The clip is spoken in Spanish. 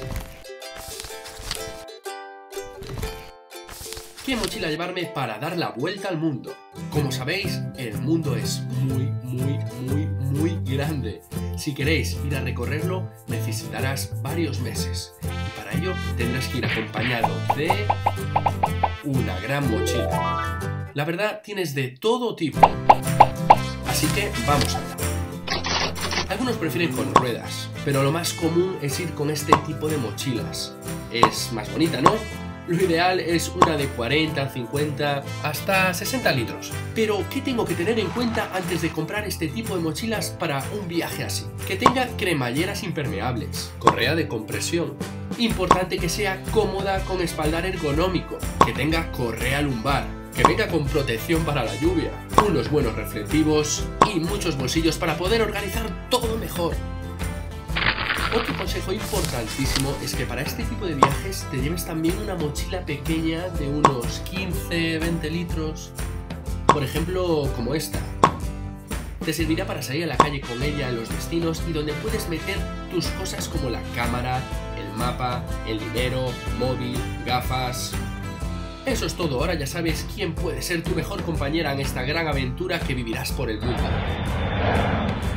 ¿Qué mochila llevarme para dar la vuelta al mundo? Como sabéis, el mundo es muy grande. Si queréis ir a recorrerlo, necesitarás varios meses. Y para ello tendrás que ir acompañado de una gran mochila. La verdad, tienes de todo tipo. Así que vamos allá. Algunos prefieren con ruedas, pero lo más común es ir con este tipo de mochilas. Es más bonita, ¿no? Lo ideal es una de 40, 50, hasta 60 litros. Pero, ¿qué tengo que tener en cuenta antes de comprar este tipo de mochilas para un viaje así? Que tenga cremalleras impermeables, correa de compresión. Importante que sea cómoda con espaldar ergonómico, que tenga correa lumbar, que venga con protección para la lluvia, unos buenos reflectivos y muchos bolsillos para poder organizar todo mejor. Otro consejo importantísimo es que para este tipo de viajes te lleves también una mochila pequeña de unos 15-20 litros, por ejemplo como esta. Te servirá para salir a la calle con ella en los destinos y donde puedes meter tus cosas como la cámara, el mapa, el dinero, móvil, gafas. Eso es todo, ahora ya sabes quién puede ser tu mejor compañera en esta gran aventura que vivirás por el mundo.